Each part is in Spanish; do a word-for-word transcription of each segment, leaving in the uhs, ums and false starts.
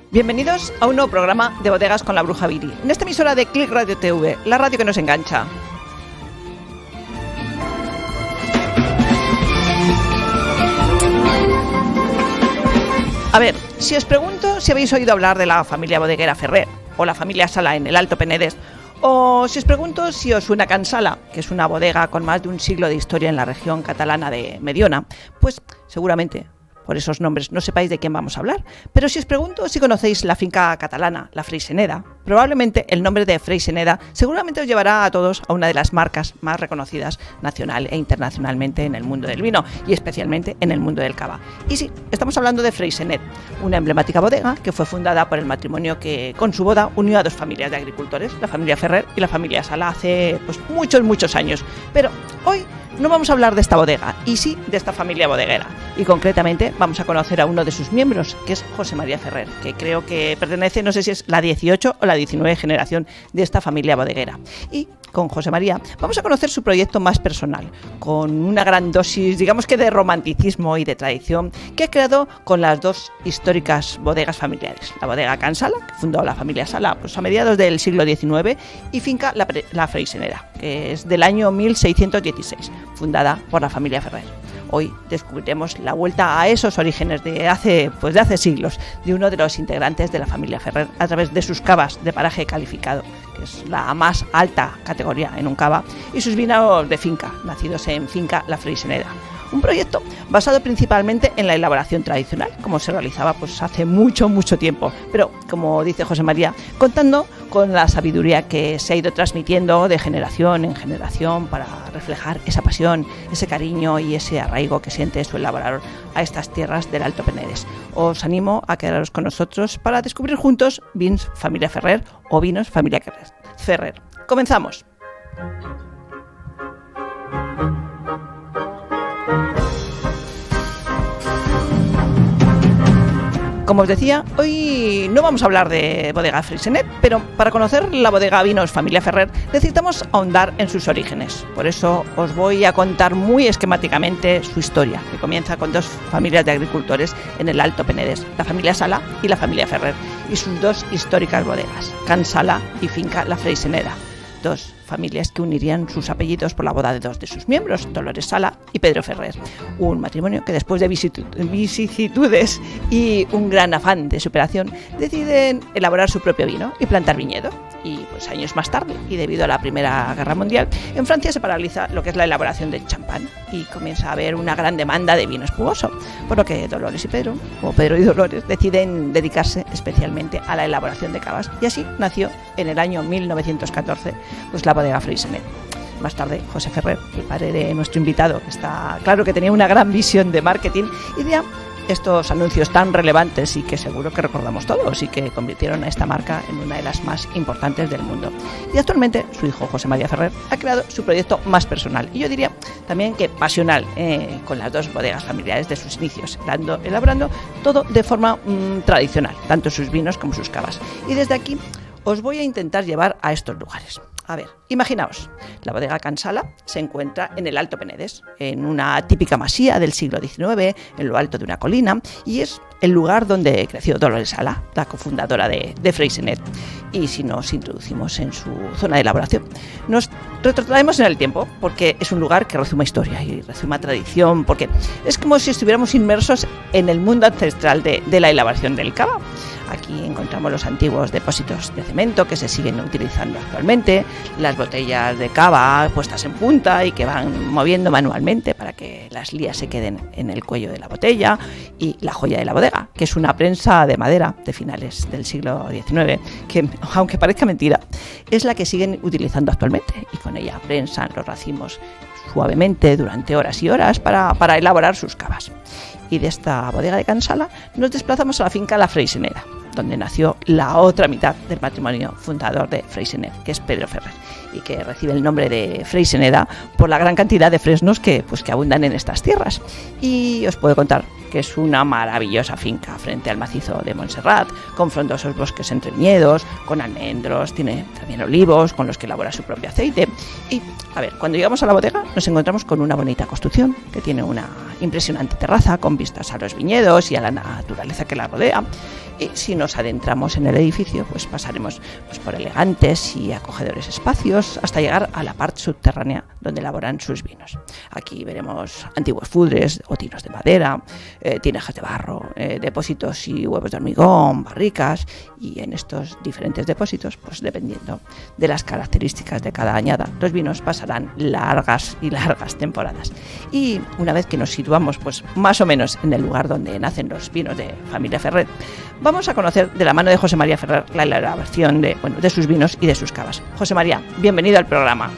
Bienvenidos a un nuevo programa de Bodegas con la Bruja Viri, en esta emisora de Click Radio T V, la radio que nos engancha. A ver, si os pregunto si habéis oído hablar de la familia bodeguera Ferrer o la familia Sala en el Alto Penedès, o si os pregunto si os suena Can Sala, que es una bodega con más de un siglo de historia en la región catalana de Mediona, pues seguramente por esos nombres no sepáis de quién vamos a hablar. Pero si os pregunto si conocéis la finca catalana, la Freixeneda, probablemente el nombre de Freixeneda seguramente os llevará a todos a una de las marcas más reconocidas nacional e internacionalmente en el mundo del vino y especialmente en el mundo del cava. Y sí, estamos hablando de Freixenet, una emblemática bodega que fue fundada por el matrimonio que con su boda unió a dos familias de agricultores, la familia Ferrer y la familia Sala, hace pues muchos, muchos años. Pero hoy no vamos a hablar de esta bodega, y sí de esta familia bodeguera. Y concretamente vamos a conocer a uno de sus miembros, que es José María Ferrer, que creo que pertenece, no sé si es la dieciocho o la diecinueve generación de esta familia bodeguera. Y con José María vamos a conocer su proyecto más personal, con una gran dosis, digamos que de romanticismo y de tradición, que ha creado con las dos históricas bodegas familiares. La bodega Can Sala, que fundó la familia Sala pues, a mediados del siglo diecinueve, y finca La, la Freixeneda, que es del año mil seiscientos dieciséis, fundada por la familia Ferrer. Hoy descubriremos la vuelta a esos orígenes de hace, pues de hace siglos de uno de los integrantes de la familia Ferrer a través de sus cavas de paraje calificado, que es la más alta categoría en un cava, y sus vinos de finca, nacidos en finca La Freixeneda. Un proyecto basado principalmente en la elaboración tradicional, como se realizaba pues hace mucho, mucho tiempo, pero como dice José María, contando con la sabiduría que se ha ido transmitiendo de generación en generación para reflejar esa pasión, ese cariño y ese arraigo que siente su elaborador a estas tierras del Alto Penedès. Os animo a quedaros con nosotros para descubrir juntos Vins Familia Ferrer o Vinos Familia Ferrer. ¡Comenzamos! Como os decía, hoy no vamos a hablar de bodega Freixenet, pero para conocer la bodega Vinos Familia Ferrer necesitamos ahondar en sus orígenes. Por eso os voy a contar muy esquemáticamente su historia, que comienza con dos familias de agricultores en el Alto Penedès, la familia Sala y la familia Ferrer, y sus dos históricas bodegas, Can Sala y finca La Freixeneda. Dos familias que unirían sus apellidos por la boda de dos de sus miembros, Dolores Sala y Pedro Ferrer. Un matrimonio que después de vicisitudes y un gran afán de superación deciden elaborar su propio vino y plantar viñedo. Y pues años más tarde, y debido a la Primera Guerra Mundial, en Francia se paraliza lo que es la elaboración de champán y comienza a haber una gran demanda de vino espumoso, por lo que Dolores y Pedro, o Pedro y Dolores, deciden dedicarse especialmente a la elaboración de cavas, y así nació en el año mil novecientos catorce pues la bodega Freixenet. Más tarde, José Ferrer, el padre de nuestro invitado, que está claro que tenía una gran visión de marketing, idea estos anuncios tan relevantes y que seguro que recordamos todos y que convirtieron a esta marca en una de las más importantes del mundo. Y actualmente su hijo José María Ferrer ha creado su proyecto más personal y yo diría también que pasional eh, con las dos bodegas familiares de sus inicios, dando, elaborando todo de forma mmm, tradicional, tanto sus vinos como sus cavas. Y desde aquí os voy a intentar llevar a estos lugares. A ver, imaginaos, la bodega Can Sala se encuentra en el Alto Penedès, en una típica masía del siglo diecinueve, en lo alto de una colina, y es el lugar donde creció Dolores Sala, la cofundadora de, de Freixenet. Y si nos introducimos en su zona de elaboración, nos retrotraemos en el tiempo, porque es un lugar que rezuma historia y rezuma tradición, porque es como si estuviéramos inmersos en el mundo ancestral de, de la elaboración del cava. Aquí encontramos los antiguos depósitos de cemento que se siguen utilizando actualmente, las botellas de cava puestas en punta y que van moviendo manualmente para que las lías se queden en el cuello de la botella, y la joya de la bodega, que es una prensa de madera de finales del siglo diecinueve, que aunque parezca mentira, es la que siguen utilizando actualmente, y con ella prensan los racimos suavemente durante horas y horas para, para elaborar sus cavas. Y de esta bodega de Can Sala nos desplazamos a la finca La Freixeneda, donde nació la otra mitad del matrimonio fundador de Freixenet, que es Pedro Ferrer, y que recibe el nombre de Freixeneda por la gran cantidad de fresnos que, pues, que abundan en estas tierras. Y os puedo contar que es una maravillosa finca frente al macizo de Montserrat, con frondosos bosques entre viñedos, con almendros, tiene también olivos con los que elabora su propio aceite. Y, a ver, cuando llegamos a la bodega nos encontramos con una bonita construcción que tiene una impresionante terraza con vistas a los viñedos y a la naturaleza que la rodea. Y si nos adentramos en el edificio, pues pasaremos pues, por elegantes y acogedores espacios hasta llegar a la parte subterránea donde elaboran sus vinos. Aquí veremos antiguos fudres o tinos de madera, eh, tinajas de barro, eh, depósitos y huevos de hormigón, barricas, y en estos diferentes depósitos, pues dependiendo de las características de cada añada, los vinos pasarán largas y largas temporadas. Y una vez que nos situamos pues más o menos en el lugar donde nacen los vinos de familia Ferrer, vamos a conocer de la mano de José María Ferrer la elaboración de, bueno, de sus vinos y de sus cavas. José María, bienvenido al programa.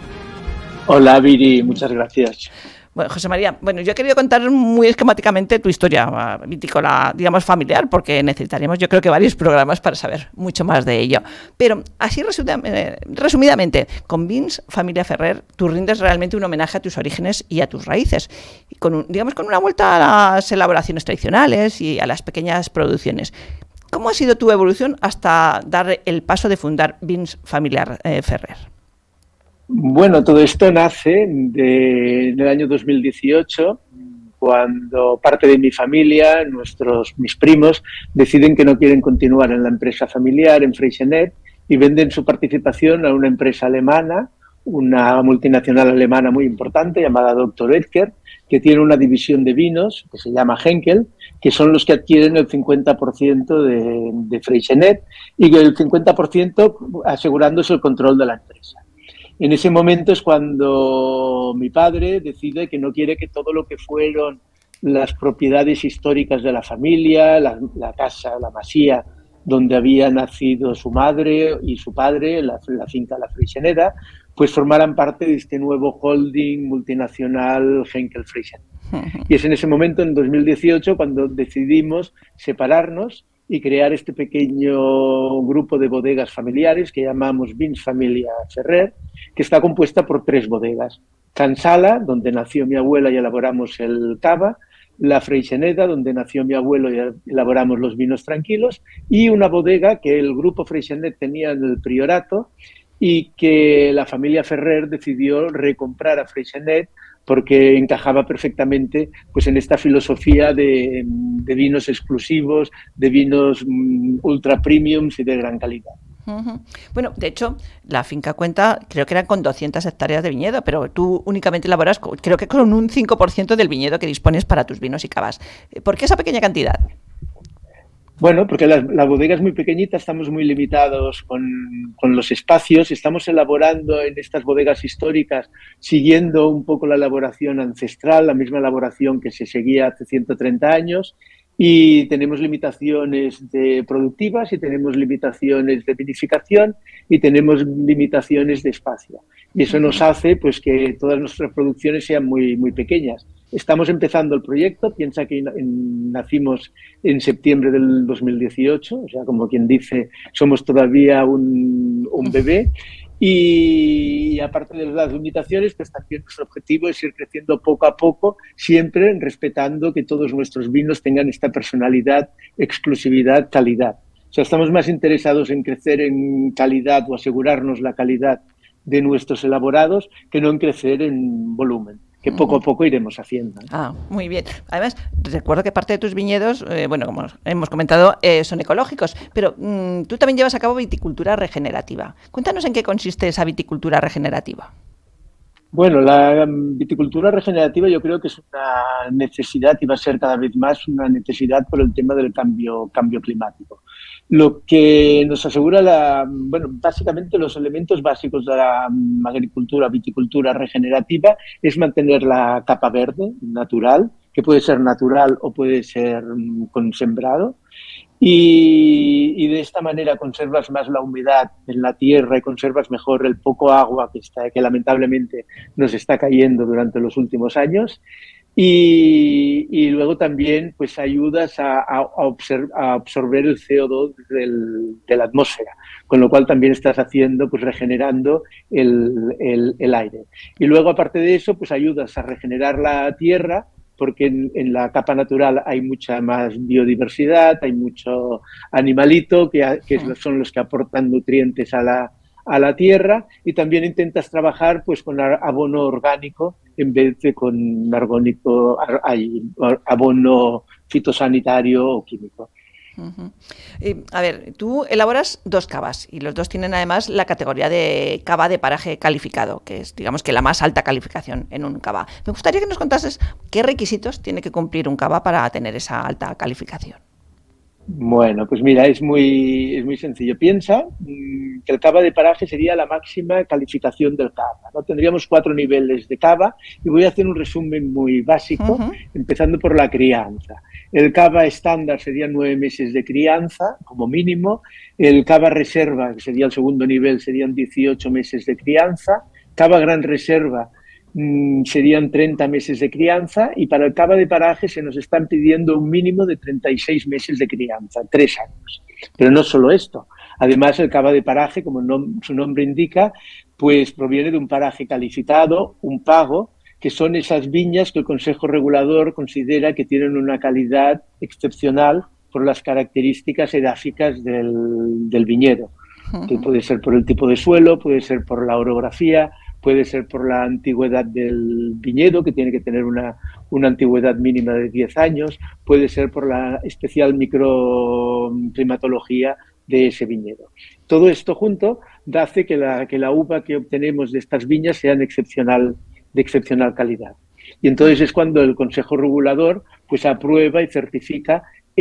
Hola, Viri, muchas gracias. Bueno, José María, bueno, yo he querido contar muy esquemáticamente tu historia vitícola, digamos, familiar, porque necesitaríamos, yo creo que varios programas para saber mucho más de ello. Pero así resumidamente, con Vins Familia Ferrer, tú rindes realmente un homenaje a tus orígenes y a tus raíces, y con un, digamos, con una vuelta a las elaboraciones tradicionales y a las pequeñas producciones. ¿Cómo ha sido tu evolución hasta dar el paso de fundar Vins Familia eh, Ferrer? Bueno, todo esto nace de, en el año dos mil dieciocho, cuando parte de mi familia, nuestros, mis primos, deciden que no quieren continuar en la empresa familiar, en Freixenet, y venden su participación a una empresa alemana, una multinacional alemana muy importante llamada doctor Oetker, que tiene una división de vinos que se llama Henkel, que son los que adquieren el cincuenta por ciento de, de Freixenet y el cincuenta por ciento asegurándose el control de la empresa. En ese momento es cuando mi padre decide que no quiere que todo lo que fueron las propiedades históricas de la familia, la, la casa, la masía, donde había nacido su madre y su padre, la, la finca La Freixeneda, pues formaran parte de este nuevo holding multinacional Henkel Freixenet. Y es en ese momento, en dos mil dieciocho, cuando decidimos separarnos y crear este pequeño grupo de bodegas familiares que llamamos Vins Familia Ferrer, que está compuesta por tres bodegas. Can Sala, donde nació mi abuela y elaboramos el cava, La Freixeneda, donde nació mi abuelo y elaboramos los vinos tranquilos, y una bodega que el grupo Freixenet tenía en el Priorato y que la familia Ferrer decidió recomprar a Freixenet porque encajaba perfectamente pues, en esta filosofía de, de vinos exclusivos, de vinos um, ultra premiums y de gran calidad. Uh-huh. Bueno, de hecho, la finca cuenta, creo que eran con doscientas hectáreas de viñedo, pero tú únicamente elaboras, creo que con un cinco por ciento del viñedo que dispones para tus vinos y cavas. ¿Por qué esa pequeña cantidad? Bueno, porque la, la bodega es muy pequeñita, estamos muy limitados con, con los espacios, estamos elaborando en estas bodegas históricas siguiendo un poco la elaboración ancestral, la misma elaboración que se seguía hace ciento treinta años, y tenemos limitaciones de productivas y tenemos limitaciones de vinificación y tenemos limitaciones de espacio. Y eso nos hace pues, que todas nuestras producciones sean muy, muy pequeñas. Estamos empezando el proyecto, piensa que en, nacimos en septiembre del dos mil dieciocho, o sea, como quien dice, somos todavía un, un bebé. Y aparte de las limitaciones, pues también nuestro objetivo es ir creciendo poco a poco, siempre respetando que todos nuestros vinos tengan esta personalidad, exclusividad, calidad. O sea, estamos más interesados en crecer en calidad o asegurarnos la calidad de nuestros elaborados que no en crecer en volumen, que poco a poco iremos haciendo. Ah, muy bien. Además, recuerdo que parte de tus viñedos, eh, bueno, como hemos comentado, eh, son ecológicos, pero mmm, tú también llevas a cabo viticultura regenerativa. Cuéntanos en qué consiste esa viticultura regenerativa. Bueno, la viticultura regenerativa yo creo que es una necesidad y va a ser cada vez más una necesidad por el tema del cambio, cambio climático. Lo que nos asegura, la, bueno, básicamente los elementos básicos de la agricultura, viticultura regenerativa es mantener la capa verde natural, que puede ser natural o puede ser con sembrado. Y, y de esta manera conservas más la humedad en la tierra y conservas mejor el poco agua que, está, que lamentablemente nos está cayendo durante los últimos años. Y, y luego también pues ayudas a, a, a, observ, a absorber el C O dos del, de la atmósfera, con lo cual también estás haciendo, pues regenerando el, el, el aire. Y luego aparte de eso, pues ayudas a regenerar la tierra porque en, en la capa natural hay mucha más biodiversidad, hay mucho animalito que, que son los que aportan nutrientes a la, a la tierra, y también intentas trabajar pues con abono orgánico en vez de con argónico, abono fitosanitario o químico. Uh-huh. eh, a ver, tú elaboras dos cavas y los dos tienen además la categoría de cava de paraje calificado, que es, digamos, que la más alta calificación en un cava. Me gustaría que nos contases qué requisitos tiene que cumplir un cava para tener esa alta calificación. Bueno, pues mira, es muy, es muy sencillo. Piensa mmm, que el cava de paraje sería la máxima calificación del cava, ¿no? Tendríamos cuatro niveles de cava y voy a hacer un resumen muy básico, uh-huh. empezando por la crianza. El cava estándar serían nueve meses de crianza, como mínimo. El cava reserva, que sería el segundo nivel, serían dieciocho meses de crianza. Cava gran reserva serían treinta meses de crianza, y para el cava de paraje se nos están pidiendo un mínimo de treinta y seis meses de crianza, tres años. Pero no solo esto. Además, el cava de paraje, como no, su nombre indica, pues proviene de un paraje calificado, un pago, que son esas viñas que el Consejo Regulador considera que tienen una calidad excepcional por las características edáficas del, del viñedo. Que puede ser por el tipo de suelo, puede ser por la orografía, puede ser por la antigüedad del viñedo, que tiene que tener una, una antigüedad mínima de diez años, puede ser por la especial microclimatología de ese viñedo. Todo esto junto hace que la, que la uva que obtenemos de estas viñas sean excepcional, de excepcional calidad. Y entonces es cuando el Consejo Regulador pues aprueba y certifica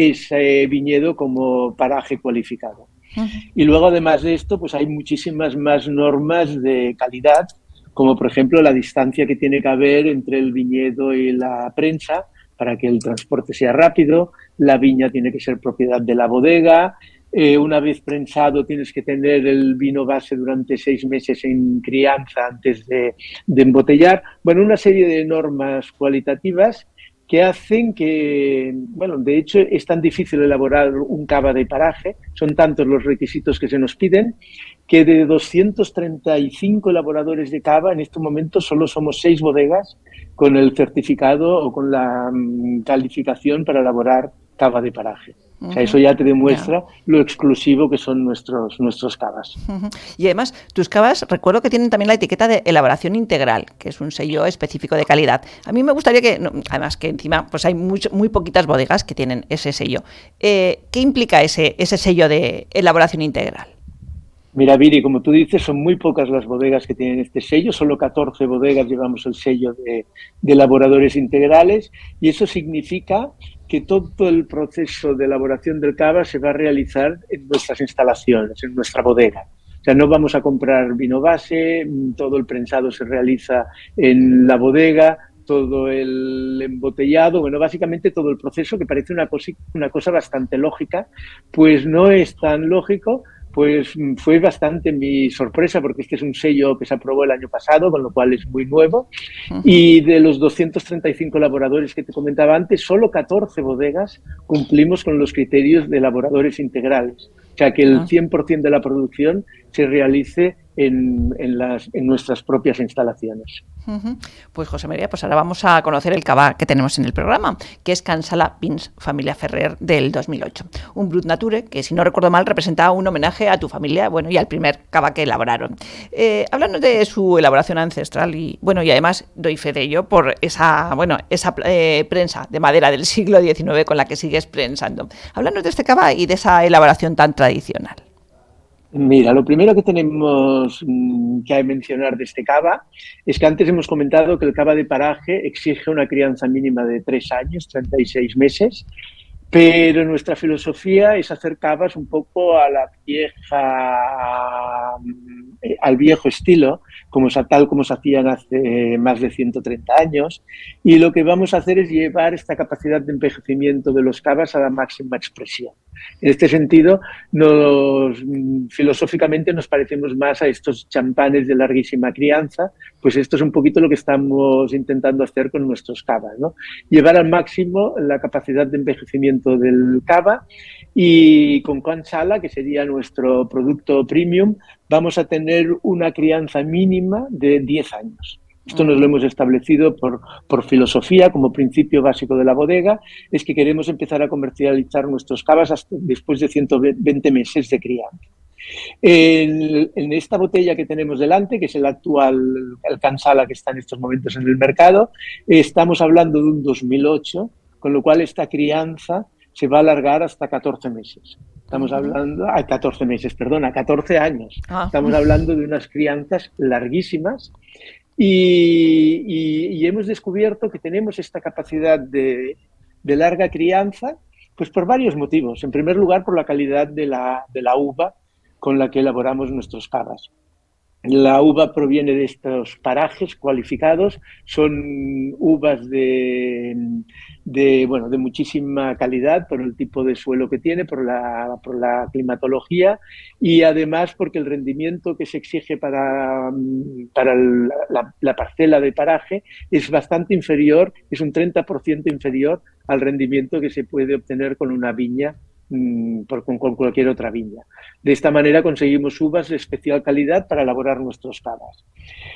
ese viñedo como paraje cualificado. Uh-huh. Y luego, además de esto, pues hay muchísimas más normas de calidad, como por ejemplo la distancia que tiene que haber entre el viñedo y la prensa para que el transporte sea rápido. La viña tiene que ser propiedad de la bodega. Eh, una vez prensado tienes que tener el vino base durante seis meses en crianza antes de, de embotellar. Bueno, una serie de normas cualitativas que hacen que, bueno, de hecho es tan difícil elaborar un cava de paraje, son tantos los requisitos que se nos piden, que de doscientos treinta y cinco elaboradores de cava, en este momento solo somos seis bodegas con el certificado o con la um, calificación para elaborar cava de paraje. Uh-huh. O sea, eso ya te demuestra yeah. lo exclusivo que son nuestros, nuestros cavas. Uh-huh. Y además, tus cavas, recuerdo que tienen también la etiqueta de elaboración integral, que es un sello específico de calidad. A mí me gustaría que, no, además que encima pues hay mucho, muy poquitas bodegas que tienen ese sello. Eh, ¿Qué implica ese, ese sello de elaboración integral? Mira, Viri, como tú dices, son muy pocas las bodegas que tienen este sello, solo catorce bodegas llevamos el sello de, de elaboradores integrales, y eso significa que todo el proceso de elaboración del cava se va a realizar en nuestras instalaciones, en nuestra bodega. O sea, no vamos a comprar vino base, todo el prensado se realiza en la bodega, todo el embotellado, bueno, básicamente todo el proceso, que parece una cosa, una cosa bastante lógica, pues no es tan lógico. Pues fue bastante mi sorpresa, porque este es un sello que se aprobó el año pasado, con lo cual es muy nuevo. Uh-huh. Y de los doscientos treinta y cinco elaboradores que te comentaba antes, solo catorce bodegas cumplimos con los criterios de elaboradores integrales. O sea, que el cien por ciento de la producción se realice en, en, las, en nuestras propias instalaciones. Uh-huh. Pues José María, pues ahora vamos a conocer el cava que tenemos en el programa, que es Kansala Vins Familia Ferrer del dos mil ocho. Un Brut Nature que, si no recuerdo mal, representaba un homenaje a tu familia, bueno, y al primer cava que elaboraron. Eh, háblanos de su elaboración ancestral y, bueno, y además doy fe de ello por esa, bueno, esa eh, prensa de madera del siglo diecinueve con la que sigues prensando. Háblanos de este cava y de esa elaboración tan tradicional. Mira, lo primero que tenemos que mencionar de este cava es que antes hemos comentado que el cava de paraje exige una crianza mínima de tres años, treinta y seis meses, pero nuestra filosofía es hacer cavas un poco a la vieja, al viejo estilo, como, tal como se hacían hace más de ciento treinta años, y lo que vamos a hacer es llevar esta capacidad de envejecimiento de los cavas a la máxima expresión. En este sentido, nos, filosóficamente nos parecemos más a estos champanes de larguísima crianza, pues esto es un poquito lo que estamos intentando hacer con nuestros cavas, ¿no? Llevar al máximo la capacidad de envejecimiento del cava, y con Kansala, que sería nuestro producto premium, vamos a tener una crianza mínima de diez años. Esto nos lo hemos establecido por, por filosofía, como principio básico de la bodega, es que queremos empezar a comercializar nuestros cavas hasta después de ciento veinte meses de crianza. En, en esta botella que tenemos delante, que es el actual Alcanzala que está en estos momentos en el mercado, estamos hablando de un dos mil ocho, con lo cual esta crianza se va a alargar hasta catorce meses. Estamos hablando, a catorce meses, perdón, a catorce años. Ah. Estamos hablando de unas crianzas larguísimas y, y, y hemos descubierto que tenemos esta capacidad de, de larga crianza pues por varios motivos. En primer lugar, por la calidad de la, de la uva con la que elaboramos nuestros cavas. La uva proviene de estos parajes cualificados, son uvas de, de, bueno, de muchísima calidad por el tipo de suelo que tiene, por la, por la climatología y además porque el rendimiento que se exige para, para la, la parcela de paraje es bastante inferior, es un treinta por ciento inferior al rendimiento que se puede obtener con una viña Por, con, con cualquier otra viña. De esta manera conseguimos uvas de especial calidad para elaborar nuestros cavas.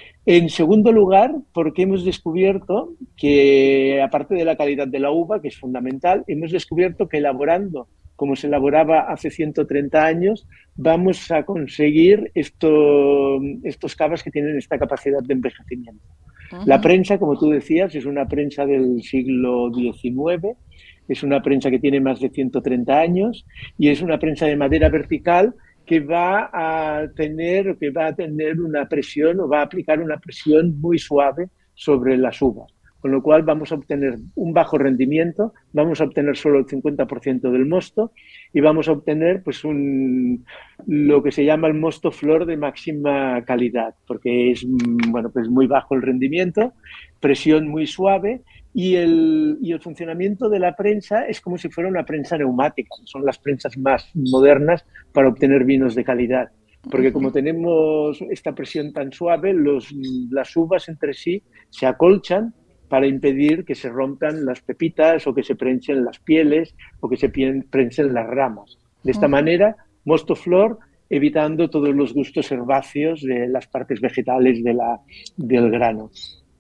En segundo lugar, porque hemos descubierto que, aparte de la calidad de la uva, que es fundamental, hemos descubierto que elaborando como se elaboraba hace ciento treinta años, vamos a conseguir esto, estos cavas que tienen esta capacidad de envejecimiento. Uh-huh. La prensa, como tú decías, es una prensa del siglo diecinueve, es una prensa que tiene más de ciento treinta años y es una prensa de madera vertical que va a tener, que va a tener una presión o va a aplicar una presión muy suave sobre las uvas. Con lo cual vamos a obtener un bajo rendimiento, vamos a obtener solo el cincuenta por ciento del mosto y vamos a obtener pues un, lo que se llama el mosto flor de máxima calidad, porque es, bueno, pues muy bajo el rendimiento, presión muy suave y el, y el funcionamiento de la prensa es como si fuera una prensa neumática, son las prensas más modernas para obtener vinos de calidad. Porque como tenemos esta presión tan suave, los, las uvas entre sí se acolchan para impedir que se rompan las pepitas o que se prensen las pieles o que se prensen las ramas. De esta uh-huh. manera, mosto flor, evitando todos los gustos herbáceos de las partes vegetales de la, del grano.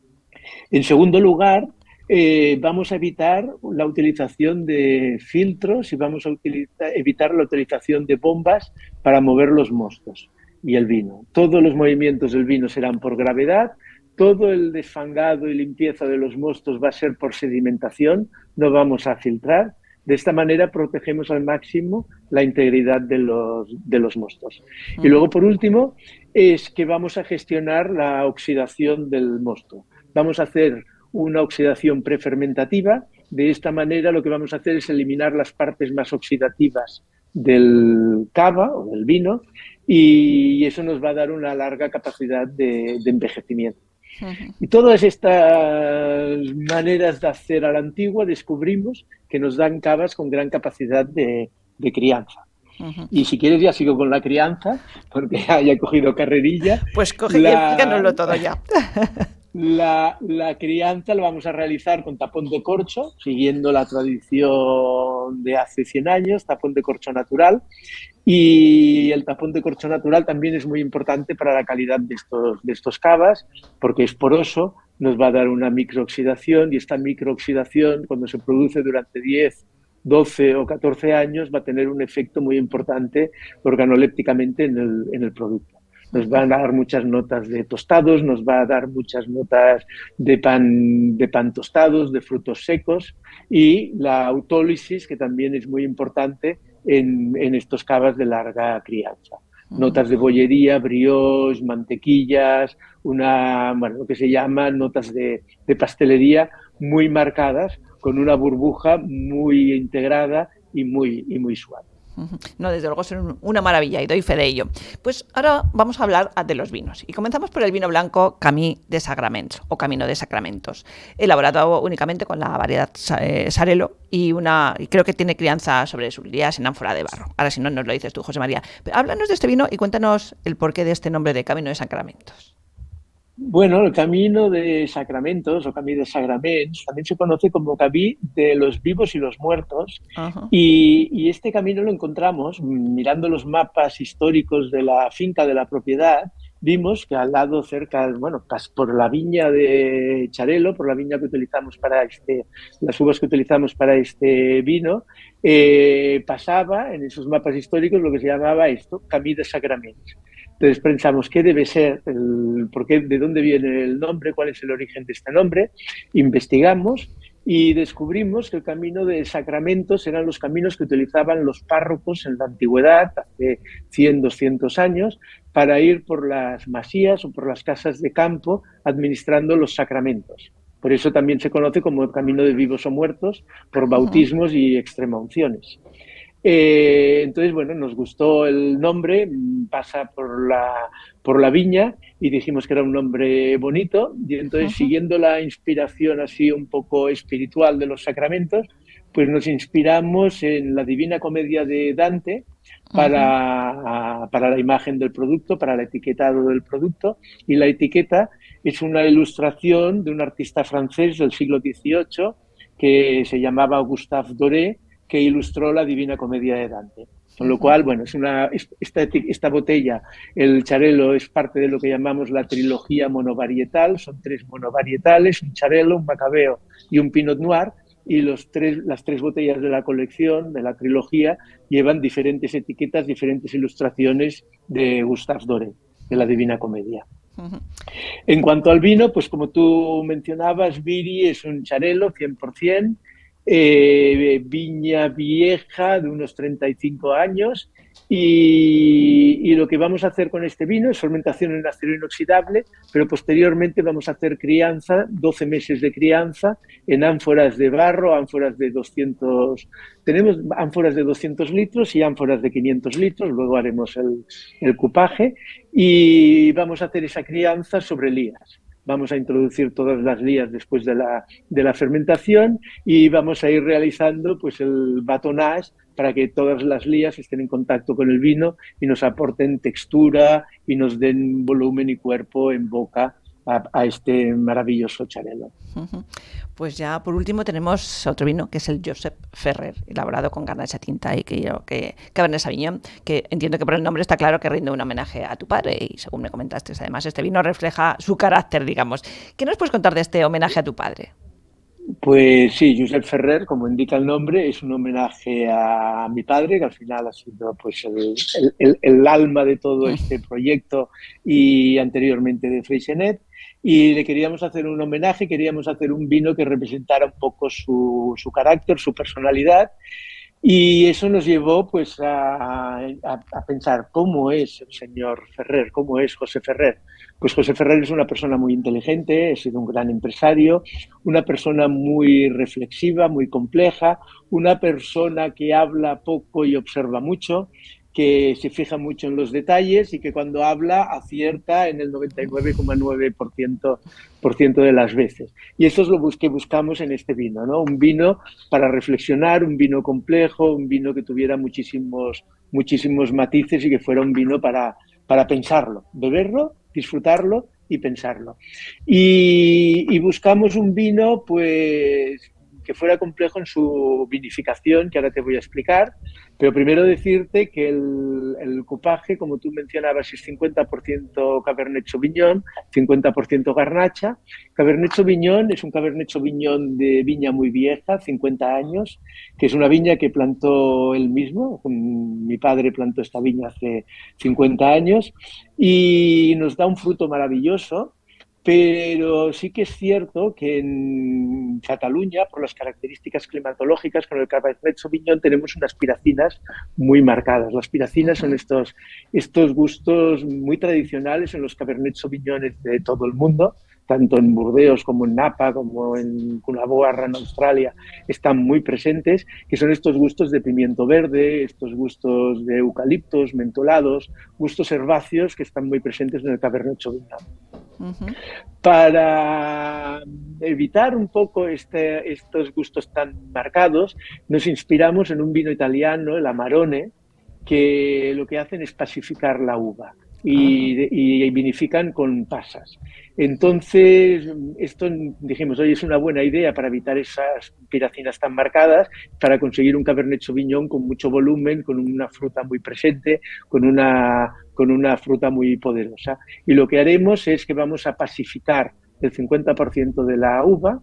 En segundo lugar, eh, vamos a evitar la utilización de filtros y vamos a utilizar, evitar la utilización de bombas para mover los mostos y el vino. Todos los movimientos del vino serán por gravedad. Todo el desfangado y limpieza de los mostos va a ser por sedimentación, no vamos a filtrar. De esta manera protegemos al máximo la integridad de los, de los mostos. Uh-huh. Y luego, por último, es que vamos a gestionar la oxidación del mosto. Vamos a hacer una oxidación prefermentativa. De esta manera lo que vamos a hacer es eliminar las partes más oxidativas del cava o del vino y eso nos va a dar una larga capacidad de, de envejecimiento. Uh-huh. Y todas estas maneras de hacer a la antigua descubrimos que nos dan cavas con gran capacidad de, de crianza. Uh-huh. Y si quieres ya sigo con la crianza, porque ya he cogido carrerilla. Pues coge la, y explícanoslo todo ya. La, la crianza la vamos a realizar con tapón de corcho, siguiendo la tradición de hace cien años, tapón de corcho natural. Y el tapón de corcho natural también es muy importante para la calidad de estos, de estos cavas, porque es poroso, nos va a dar una microoxidación y esta microoxidación, cuando se produce durante diez, doce o catorce años, va a tener un efecto muy importante organolépticamente en el, en el producto. Nos van a dar muchas notas de tostados, nos va a dar muchas notas de pan, de pan tostados, de frutos secos y la autólisis, que también es muy importante en, en estos cavas de larga crianza. Notas de bollería, brioche, mantequillas, una, bueno, lo que se llama notas de, de pastelería muy marcadas, con una burbuja muy integrada y muy, y muy suave. No, desde luego son una maravilla y doy fe de ello. Pues ahora vamos a hablar de los vinos y comenzamos por el vino blanco Camí de Sagraments o Camino de Sacramentos, elaborado únicamente con la variedad eh, Sarelo y una y creo que tiene crianza sobre sus días en ánfora de barro. Ahora si no nos lo dices tú, José María. Pero háblanos de este vino y cuéntanos el porqué de este nombre de Camino de Sacramentos. Bueno, el Camino de Sacramentos o Camí de Sagraments también se conoce como Camí de los vivos y los muertos. Uh-huh. y, y este camino lo encontramos mirando los mapas históricos de la finca de la propiedad vimos que al lado, cerca, bueno, por la viña de Charelo, por la viña que utilizamos para este, las uvas que utilizamos para este vino, eh, pasaba en esos mapas históricos lo que se llamaba esto, Camí de Sacraments. Entonces pensamos qué debe ser, el, por qué, de dónde viene el nombre, cuál es el origen de este nombre, investigamos y descubrimos que el camino de Sacramentos eran los caminos que utilizaban los párrocos en la antigüedad, hace cien, doscientos años, para ir por las masías o por las casas de campo administrando los sacramentos. Por eso también se conoce como el camino de vivos o muertos, por bautismos y extremaunciones. Eh, entonces, bueno, nos gustó el nombre, pasa por la, por la viña y dijimos que era un nombre bonito y entonces, uh-huh. siguiendo la inspiración así un poco espiritual de los sacramentos, pues nos inspiramos en la Divina Comedia de Dante para, uh-huh. para la imagen del producto, para el etiquetado del producto, y la etiqueta es una ilustración de un artista francés del siglo dieciocho que se llamaba Gustave Doré, que ilustró la Divina Comedia de Dante. Con lo cual, bueno, es una, esta, esta botella, el Charelo, es parte de lo que llamamos la trilogía monovarietal. Son tres monovarietales, un Charelo, un Macabeo y un Pinot Noir, y los tres, las tres botellas de la colección, de la trilogía, llevan diferentes etiquetas, diferentes ilustraciones de Gustave Doré, de la Divina Comedia. Uh-huh. En cuanto al vino, pues como tú mencionabas, Viri es un Charelo cien por ciento, Eh, viña vieja de unos treinta y cinco años y, y lo que vamos a hacer con este vino es fermentación en acero inoxidable, pero posteriormente vamos a hacer crianza, doce meses de crianza en ánforas de barro, ánforas de doscientos, tenemos ánforas de doscientos litros y ánforas de quinientos litros, luego haremos el, el cupaje y vamos a hacer esa crianza sobre lías. Vamos a introducir todas las lías después de la, de la fermentación y vamos a ir realizando pues, el batonnage para que todas las lías estén en contacto con el vino y nos aporten textura y nos den volumen y cuerpo en boca a, a este maravilloso Charelo. Uh-huh. Pues ya por último tenemos otro vino que es el Josep Ferrer, elaborado con Garnacha Tinta y que yo, que Cabernet Sauvignon, que entiendo que por el nombre está claro que rinde un homenaje a tu padre y según me comentaste, además este vino refleja su carácter, digamos. ¿Qué nos puedes contar de este homenaje a tu padre? Pues sí, Josep Ferrer, como indica el nombre, es un homenaje a mi padre, que al final ha sido pues el, el, el alma de todo este proyecto y anteriormente de Freixenet. Y le queríamos hacer un homenaje, queríamos hacer un vino que representara un poco su, su carácter, su personalidad. Y eso nos llevó pues a, a, a pensar cómo es el señor Ferrer, cómo es José Ferrer. Pues José Ferrer es una persona muy inteligente, ha sido un gran empresario, una persona muy reflexiva, muy compleja, una persona que habla poco y observa mucho, que se fija mucho en los detalles y que cuando habla acierta en el noventa y nueve coma nueve por ciento de las veces. Y eso es lo que buscamos en este vino, ¿no? Un vino para reflexionar, un vino complejo, un vino que tuviera muchísimos, muchísimos matices y que fuera un vino para, para pensarlo, beberlo, disfrutarlo y pensarlo. Y, y buscamos un vino, pues, que fuera complejo en su vinificación, que ahora te voy a explicar, pero primero decirte que el, el cupaje, como tú mencionabas, es cincuenta por ciento Cabernet Sauvignon, cincuenta por ciento Garnacha. Cabernet Sauvignon es un Cabernet Sauvignon de viña muy vieja, cincuenta años, que es una viña que plantó él mismo. Mi padre plantó esta viña hace cincuenta años y nos da un fruto maravilloso. Pero sí que es cierto que en Cataluña, por las características climatológicas, con el Cabernet Sauvignon tenemos unas piracinas muy marcadas. Las piracinas son estos, estos gustos muy tradicionales en los Cabernet Sauvignones de todo el mundo, tanto en Burdeos como en Napa, como en Coonawarra, en Australia, están muy presentes, que son estos gustos de pimiento verde, estos gustos de eucaliptos, mentolados, gustos herbáceos que están muy presentes en el Cabernet Sauvignon. Uh-huh. Para evitar un poco este, estos gustos tan marcados, nos inspiramos en un vino italiano, el Amarone, que lo que hacen es pacificar la uva. y, y vinifican con pasas. Entonces, esto dijimos, oye, es una buena idea para evitar esas piracinas tan marcadas, para conseguir un Cabernet Sauvignon con mucho volumen, con una fruta muy presente, con una, con una fruta muy poderosa. Y lo que haremos es que vamos a pasificar el cincuenta por ciento de la uva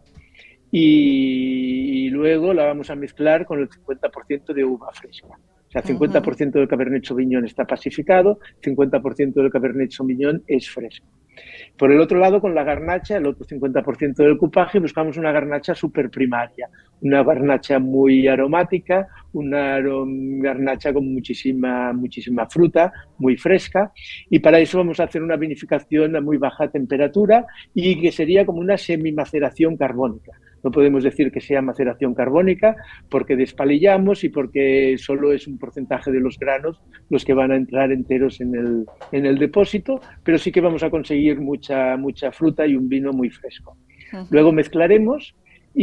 y, y luego la vamos a mezclar con el cincuenta por ciento de uva fresca. O sea, cincuenta por ciento del Cabernet Sauvignon está pasificado, cincuenta por ciento del Cabernet Sauvignon es fresco. Por el otro lado, con la garnacha, el otro cincuenta por ciento del cupaje, buscamos una garnacha súper primaria, una garnacha muy aromática, una garnacha con muchísima, muchísima fruta, muy fresca, y para eso vamos a hacer una vinificación a muy baja temperatura y que sería como una semimaceración carbónica. No podemos decir que sea maceración carbónica porque despalillamos y porque solo es un porcentaje de los granos los que van a entrar enteros en el, en el depósito, pero sí que vamos a conseguir mucha, mucha fruta y un vino muy fresco. Uh-huh. Luego mezclaremos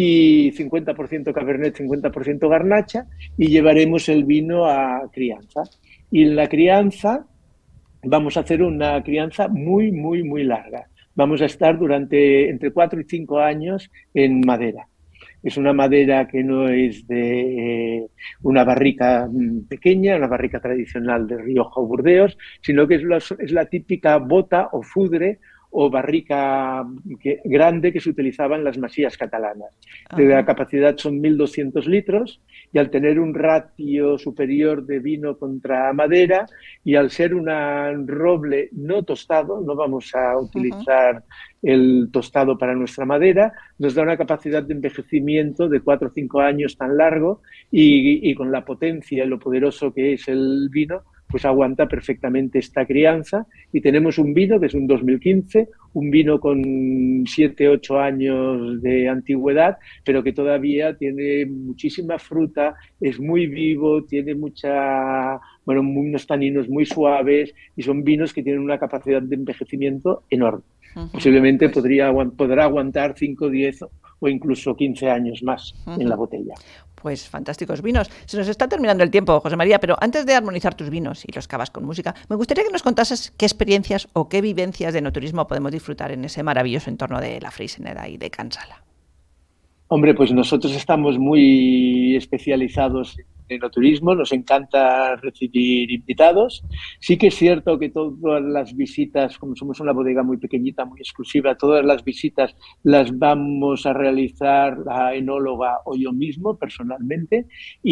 y cincuenta por ciento Cabernet, cincuenta por ciento garnacha y llevaremos el vino a crianza. Y en la crianza vamos a hacer una crianza muy, muy, muy larga. Vamos a estar durante entre cuatro y cinco años en madera. Es una madera que no es de eh, una barrica pequeña, una barrica tradicional de Rioja o Burdeos, sino que es la, es la típica bota o fudre o barrica que, grande que se utilizaba en las masías catalanas. Uh-huh. La capacidad son mil doscientos litros y al tener un ratio superior de vino contra madera y al ser un roble no tostado, no vamos a utilizar uh-huh. el tostado para nuestra madera, nos da una capacidad de envejecimiento de cuatro o cinco años tan largo y, y con la potencia y lo poderoso que es el vino, pues aguanta perfectamente esta crianza y tenemos un vino que es un dos mil quince, un vino con siete ocho años de antigüedad, pero que todavía tiene muchísima fruta, es muy vivo, tiene mucha, bueno, unos taninos muy suaves y son vinos que tienen una capacidad de envejecimiento enorme. Uh-huh. Posiblemente pues... podría, podrá aguantar cinco, diez o incluso quince años más uh-huh. en la botella. Pues fantásticos vinos. Se nos está terminando el tiempo, José María, pero antes de armonizar tus vinos y los cavas con música, me gustaría que nos contases qué experiencias o qué vivencias de enoturismo podemos disfrutar en ese maravilloso entorno de la Freixeneda y de Can Sala. Hombre, pues nosotros estamos muy especializados en enoturismo, nos encanta recibir invitados. Sí que es cierto que todas las visitas, como somos una bodega muy pequeñita, muy exclusiva, todas las visitas las vamos a realizar la enóloga o yo mismo personalmente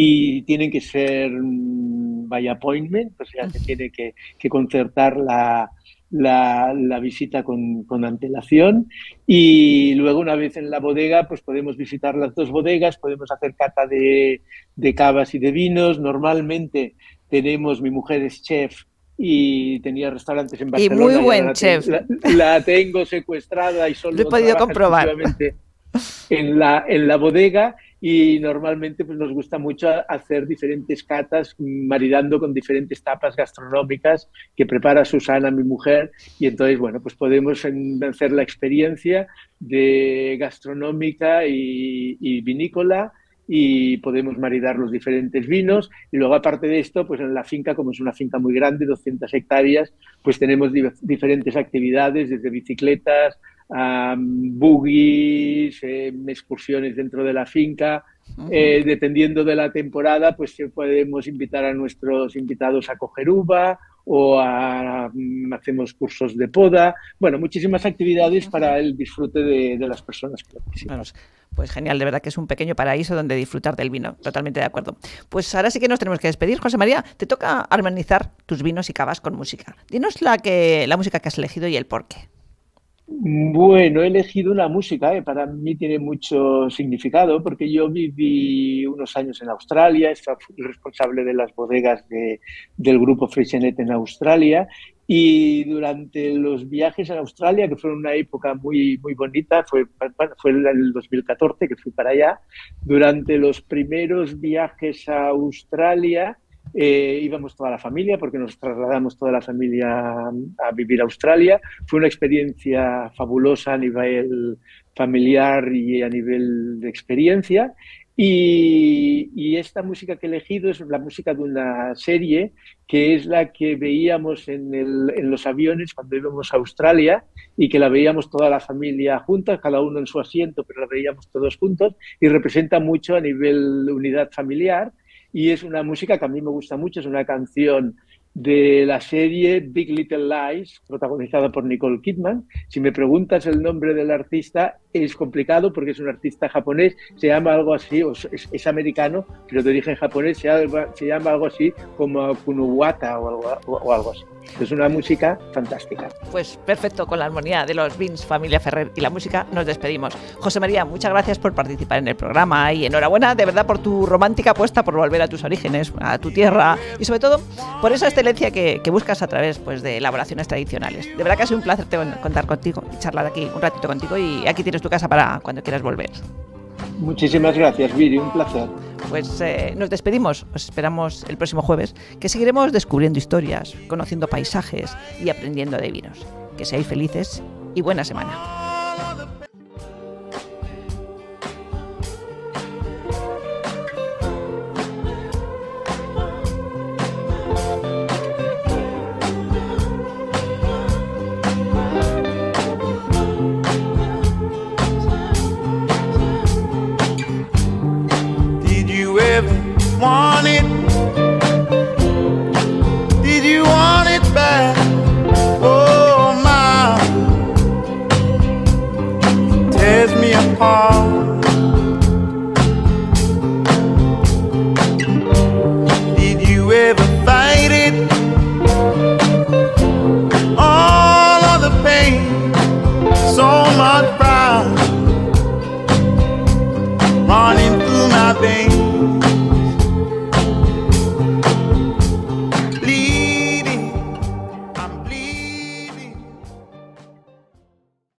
y tienen que ser by appointment, o sea, se tiene que, que concertar la... La, la visita con, con antelación y luego una vez en la bodega pues podemos visitar las dos bodegas, podemos hacer cata de, de cavas y de vinos. Normalmente tenemos, mi mujer es chef y tenía restaurantes en Barcelona. Y muy buen y la chef. Tengo, la, la tengo secuestrada y solo lo he podido comprobar en la, en la bodega. Y normalmente pues, nos gusta mucho hacer diferentes catas, maridando con diferentes tapas gastronómicas que prepara Susana, mi mujer, y entonces, bueno, pues podemos hacer la experiencia de gastronómica y, y vinícola y podemos maridar los diferentes vinos y luego aparte de esto, pues en la finca, como es una finca muy grande, doscientas hectáreas, pues tenemos di- diferentes actividades desde bicicletas, Um, buggies, eh, excursiones dentro de la finca. Uh-huh. Eh, dependiendo de la temporada, pues eh, podemos invitar a nuestros invitados a coger uva o a, um, hacemos cursos de poda. Bueno, muchísimas actividades uh-huh. para el disfrute de, de las personas que lo visitan. Bueno, pues genial, de verdad que es un pequeño paraíso donde disfrutar del vino. Totalmente de acuerdo. Pues ahora sí que nos tenemos que despedir. José María, te toca armonizar tus vinos y cavas con música. Dinos la, que, la música que has elegido y el por qué. Bueno, he elegido una música que eh, para mí tiene mucho significado porque yo viví unos años en Australia, fui responsable de las bodegas de, del grupo Freixenet en Australia y durante los viajes a Australia, que fueron una época muy, muy bonita, fue, bueno, fue en el dos mil catorce que fui para allá, durante los primeros viajes a Australia Eh, íbamos toda la familia porque nos trasladamos toda la familia a vivir a Australia. Fue una experiencia fabulosa a nivel familiar y a nivel de experiencia Y, y esta música que he elegido es la música de una serie que es la que veíamos en, el, en los aviones cuando íbamos a Australia y que la veíamos toda la familia juntas, cada uno en su asiento, pero la veíamos todos juntos y representa mucho a nivel de unidad familiar. Y es una música que a mí me gusta mucho, es una canción de la serie Big Little Lies, protagonizada por Nicole Kidman. Si me preguntas el nombre del artista, es complicado porque es un artista japonés, se llama algo así, o es, es americano, pero de origen japonés, se llama, se llama algo así como Kunuwata o algo, o, o algo así. Es una música fantástica. Pues perfecto, con la armonía de los Beans, familia Ferrer y la música nos despedimos. José María, muchas gracias por participar en el programa y enhorabuena de verdad por tu romántica apuesta por volver a tus orígenes, a tu tierra y sobre todo por esa excelencia que, que buscas a través pues, de elaboraciones tradicionales. De verdad que ha sido un placer contar contigo y charlar aquí un ratito contigo y aquí tienes tu casa para cuando quieras volver. Muchísimas gracias, Viri, un placer. Pues eh, nos despedimos, os esperamos el próximo jueves, que seguiremos descubriendo historias, conociendo paisajes y aprendiendo de vinos. Que seáis felices y buena semana. Want it? Did you want it back? Oh my, tears me apart. Did you ever fight it? All of the pain, so much pride running through my veins.